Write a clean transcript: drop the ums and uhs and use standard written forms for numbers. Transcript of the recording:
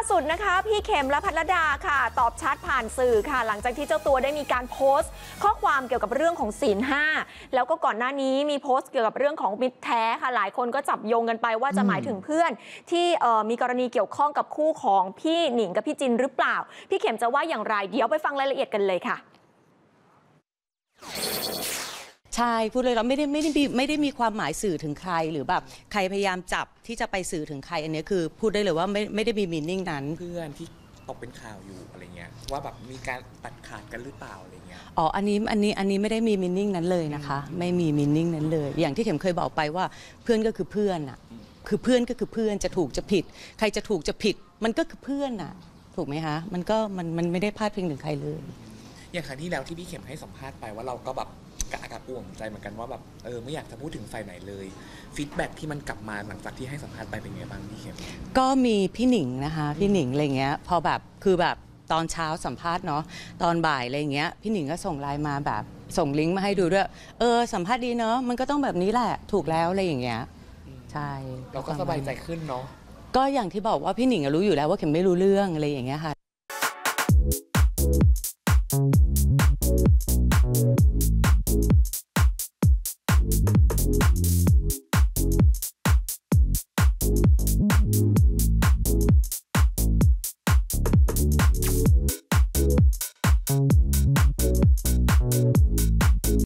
สุดนะคะพี่เข็มและภัทรดาค่ะตอบชัดผ่านสื่อค่ะหลังจากที่เจ้าตัวได้มีการโพสต์ข้อความเกี่ยวกับเรื่องของศีล 5แล้วก็ก่อนหน้านี้มีโพสต์เกี่ยวกับเรื่องของมิตรแท้ค่ะหลายคนก็จับโยงกันไปว่าจะหมายถึงเพื่อนที่มีกรณีเกี่ยวข้องกับคู่ของพี่หนิงกับพี่จินหรือเปล่าพี่เข็มจะว่าอย่างไรเดี๋ยวไปฟังรายละเอียดกันเลยค่ะใช่พูดเลยเราไม่ได้มีความหมายสื่อถึงใครหรือแบบใครพยายามจับที่จะไปสื่อถึงใครอันนี้คือพูดได้เลยว่าไม่ได้มีมีนิ่งนั้นเพื่อนที่ตกเป็นข่าวอยู่อะไรเงี้ยว่าแบบมีการตัดขาดกันหรือเปล่าอะไรเงี้ยอ๋ออันนี้ไม่ได้มีมีนิ่งนั้นเลยนะคะไม่มีมีนิ่งนั้นเลยอย่างที่เข็มเคยบอกไปว่าเพื่อนก็คือเพื่อนอ่ะคือเพื่อนก็คือเพื่อนจะถูกจะผิดใครจะถูกจะผิดมันก็คือเพื่อนอ่ะถูกไหมคะมันไม่ได้พาดพิงถึงใครเลยอย่างครั้งที่แล้วที่พี่เข็มให้สัมภาษณ์ไปว่าเราก็แบบอาการอ่วงใจเหมือนกันว่าแบบไม่อยากจะพูดถึงฝ่ายไหนเลยฟีดแบ็กที่มันกลับมาหลังจากที่ให้สัมภาษณ์ไปเป็นไงบ้างพี่เข็มก็มีพี่หนิงนะคะพี่หนิงอะไรเงี้ยพอแบบคือแบบตอนเช้าสัมภาษณ์เนาะตอนบ่ายอะไรเงี้ยพี่หนิงก็ส่งไลน์มาแบบส่งลิงก์มาให้ดูด้วยสัมภาษณ์ดีเนาะมันก็ต้องแบบนี้แหละถูกแล้วอะไรอย่างเงี้ยใช่เราก็สบายใจขึ้นเนาะก็อย่างที่บอกว่าพี่หนิงรู้อยู่แล้วว่าเข็มไม่รู้เรื่องอะไรอย่างเงี้ยค่ะ